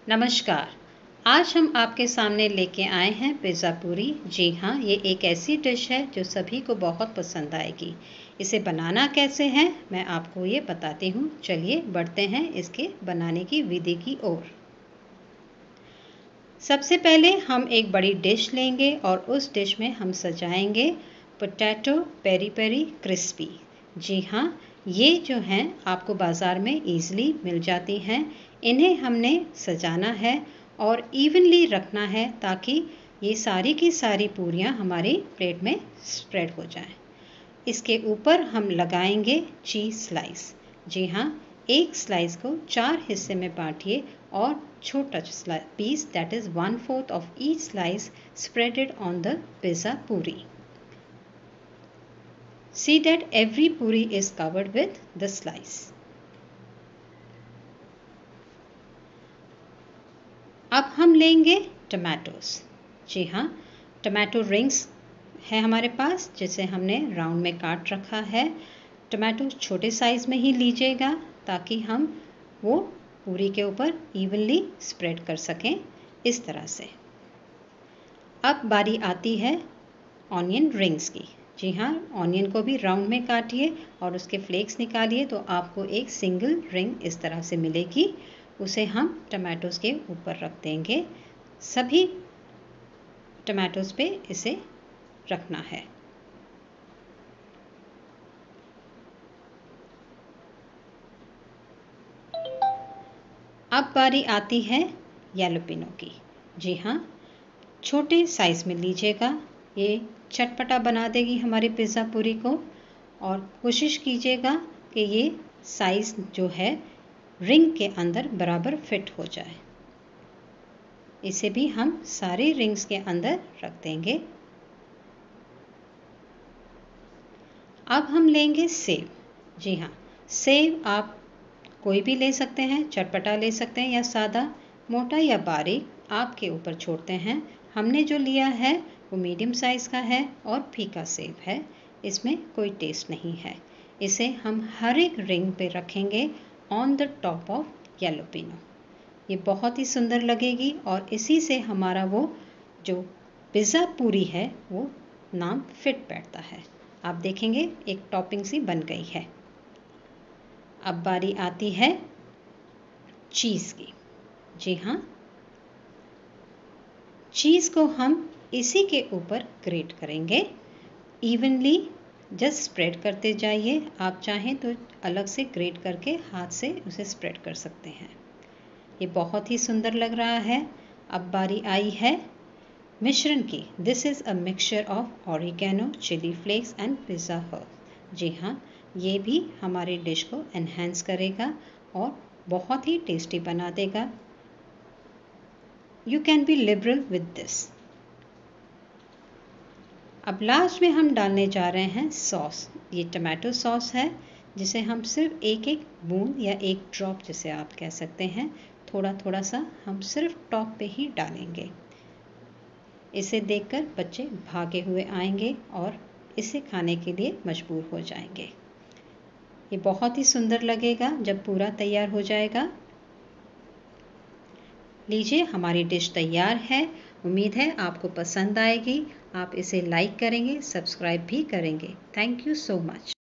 नमस्कार। आज हम आपके सामने लेके आए हैं पिज़्ज़ा पूरी। जी हाँ, ये एक ऐसी डिश है जो सभी को बहुत पसंद आएगी। इसे बनाना कैसे है मैं आपको ये बताती हूँ। चलिए बढ़ते हैं इसके बनाने की विधि की ओर। सबसे पहले हम एक बड़ी डिश लेंगे और उस डिश में हम सजाएंगे पोटैटो पेरी पेरी क्रिस्पी। जी हाँ, ये जो हैं आपको बाज़ार में ईज़िली मिल जाती हैं। इन्हें हमने सजाना है और इवनली रखना है ताकि ये सारी की सारी पूरियाँ हमारी प्लेट में स्प्रेड हो जाएं। इसके ऊपर हम लगाएंगे चीज़ स्लाइस। जी हाँ, एक स्लाइस को 4 हिस्से में बांटिए और छोटा piece that is 1/4 of each slice spread on the pizza puri. See that every puri is covered with the slice. अब हम लेंगे टमाटोस। जी हाँ, टमाटो रिंग्स है हमारे पास जिसे हमने राउंड में काट रखा है। टमाटो छोटे साइज़ में ही लीजिएगा ताकि हम वो पूरी के ऊपर इवनली स्प्रेड कर सकें इस तरह से। अब बारी आती है ऑनियन रिंग्स की। जी हाँ, ऑनियन को भी राउंड में काटिए और उसके फ्लेक्स निकालिए तो आपको एक सिंगल रिंग इस तरह से मिलेगी। उसे हम टमाटोस के ऊपर रख देंगे। सभी टमाटोस पे इसे रखना है। अब बारी आती है जैलापेनो की। जी हाँ, छोटे साइज़ में लीजिएगा। ये चटपटा बना देगी हमारी पिज़्ज़ा पूरी को। और कोशिश कीजिएगा कि ये साइज़ जो है रिंग के अंदर बराबर फिट हो जाए। इसे भी हम सारे रिंग्स के अंदर रख देंगे। अब हम लेंगे सेव। जी हाँ, सेव आप कोई भी ले सकते हैं, चटपटा ले सकते हैं या सादा, मोटा या बारीक आपके ऊपर छोड़ते हैं। हमने जो लिया है वो मीडियम साइज़ का है और फीका सेव है, इसमें कोई टेस्ट नहीं है। इसे हम हर एक रिंग पे रखेंगे on the top of jalapeno. ये बहुत ही सुंदर लगेगी और इसी से हमारा वो जो पिज़्ज़ा पूरी है वो नाम फिट बैठता है। आप देखेंगे एक टॉपिंग सी बन गई है। अब बारी आती है चीज़ की। जी हाँ, चीज़ को हम इसी के ऊपर ग्रेट करेंगे। इवनली जस्ट स्प्रेड करते जाइए। आप चाहें तो अलग से ग्रेट करके हाथ से उसे स्प्रेड कर सकते हैं। ये बहुत ही सुंदर लग रहा है। अब बारी आई है मिश्रण की। This is a mixture of oregano, chilli flakes and pizza herb. जी हाँ, ये भी हमारी डिश को एनहांस करेगा और बहुत ही टेस्टी बना देगा। You can be liberal with this. अब लास्ट में हम डालने जा रहे हैं सॉस। ये टमाटो सॉस है जिसे हम सिर्फ एक एक बूंद या एक ड्रॉप जिसे आप कह सकते हैं, थोड़ा थोड़ा सा हम सिर्फ टॉप पे ही डालेंगे। इसे देखकर बच्चे भागे हुए आएंगे और इसे खाने के लिए मजबूर हो जाएंगे। ये बहुत ही सुंदर लगेगा जब पूरा तैयार हो जाएगा। लीजिए, हमारी डिश तैयार है। उम्मीद है आपको पसंद आएगी। आप इसे लाइक करेंगे, सब्सक्राइब भी करेंगे। Thank you so much.